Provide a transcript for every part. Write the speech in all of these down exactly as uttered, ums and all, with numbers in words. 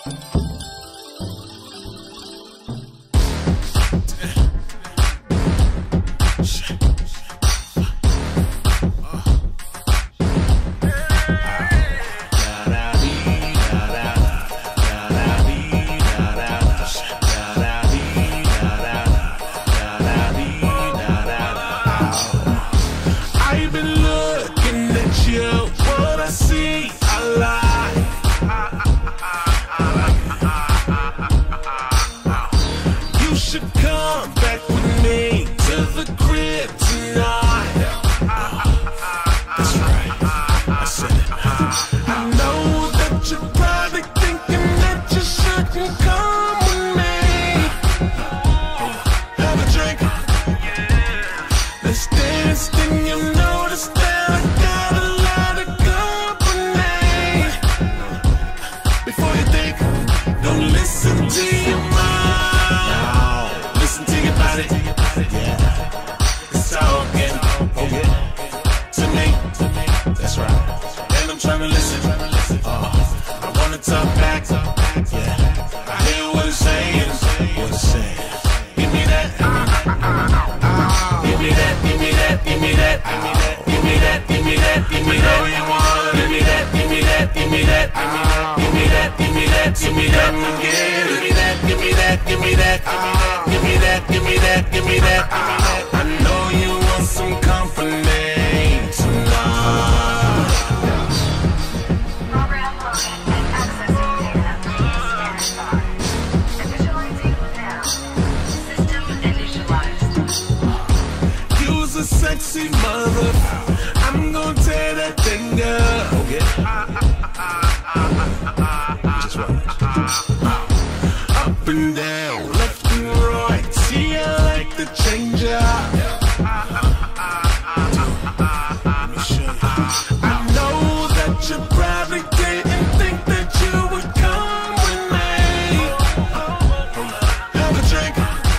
Sexy mother, I'm gonna tear that thing up. Okay. Just watch. Up and down, left and right. See, I like the change up. Let me show you. I know that you probably didn't think that you would come with me. Have a drink.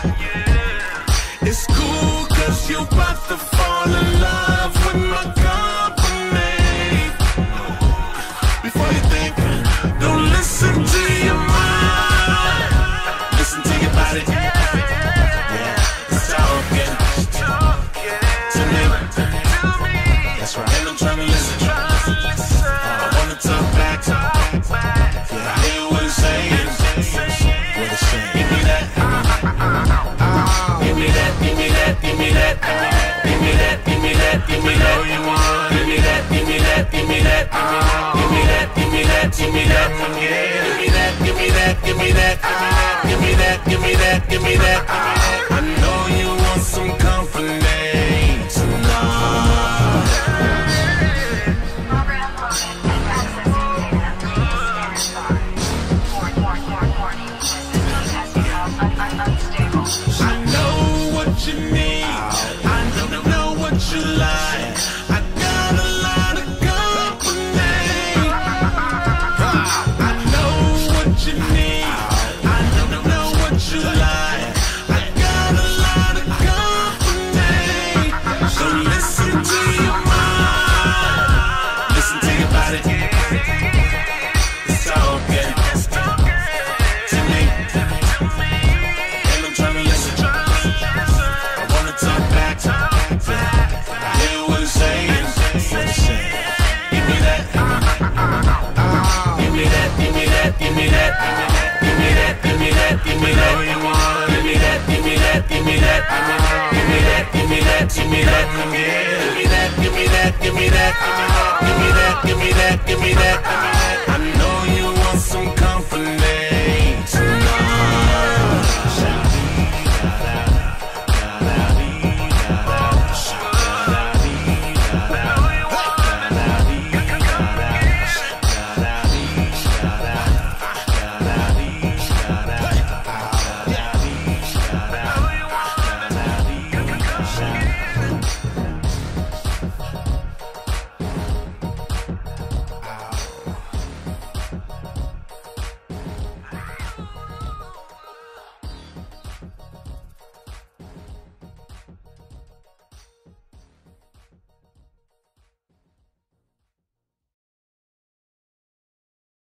It's cool, cause you about to fall in love with my company. Before you think, don't listen to your mind. Listen to your body. Yeah, it's talking to me. That's right. And I'm trying to listen. I wanna talk back. Yeah, I hear what it's saying. What it's saying. Give me that. Give me that. Give me that. Give me that. Give me that, give me that, give me that, you want. Give me that, give me that, give me that, give me that, give me that, give me that, give me that, give me that, give me that, give me that, give me that, give me that. I know you want some company tonight. I know what you need. You like. I got a lot of company. I know what you need. I know what you like. I got a lot of company. So listen to your mind. Listen to your body. It's talking to me. And I'm trying to listen. I wanna talk back. Give me that, give me that, give me that, give me that, you want. Give me that, give me that, give me that, give me that, give me that, give me that, give me that, give me that, give me that, give me that, give me that, give me that.